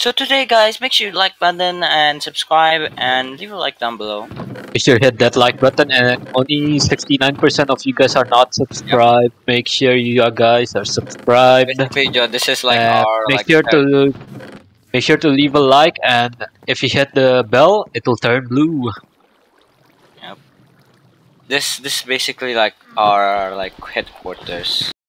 So today, guys, make sure you like button and subscribe and leave a like down below. Make sure you hit that like button, and only 69% of you guys are not Yep. subscribed. Make sure you guys are subscribed. This video, this is like And our make sure to leave a like, and if you hit the bell, it will turn blue. Yep. This is basically like our headquarters.